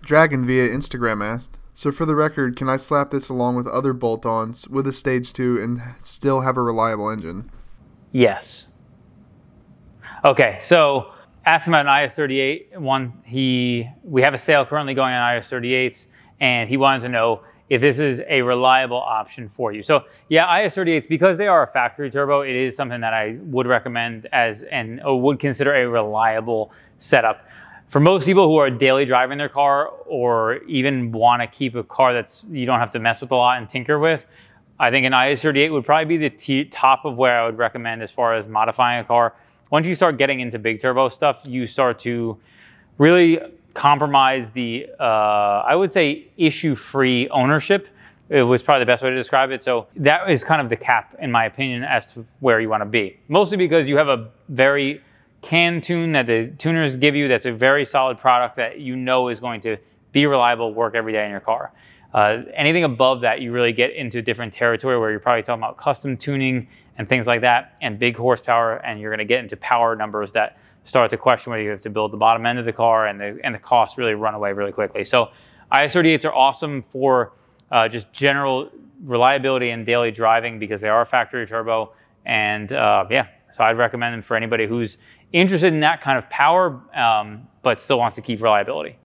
Dragon via Instagram asked, so for the record, can I slap this along with other bolt-ons with a stage 2 and still have a reliable engine? Yes. Okay, so asking about an IS38 one, we have a sale currently going on IS38s, and he wanted to know if this is a reliable option for you. So yeah, IS38s, because they are a factory turbo, it is something that I would recommend and would consider a reliable setup. For most people who are daily driving their car, or even want to keep a car that's you don't have to mess with a lot and tinker with, I think an IS38 would probably be the top of where I would recommend as far as modifying a car. Once you start getting into big turbo stuff, you start to really compromise the, I would say, issue-free ownership. It was probably the best way to describe it. So that is kind of the cap, in my opinion, as to where you want to be. Mostly because you have a very canned tune that the tuners give you that's a very solid product that you know is going to be reliable, work every day in your car. Anything above that, you really get into different territory where you're probably talking about custom tuning and things like that, and big horsepower, and you're going to get into power numbers that start to question whether you have to build the bottom end of the car, and the costs really run away really quickly. So IS38s are awesome for just general reliability and daily driving because they are factory turbo, and yeah, so I'd recommend them for anybody who's interested in that kind of power, but still wants to keep reliability.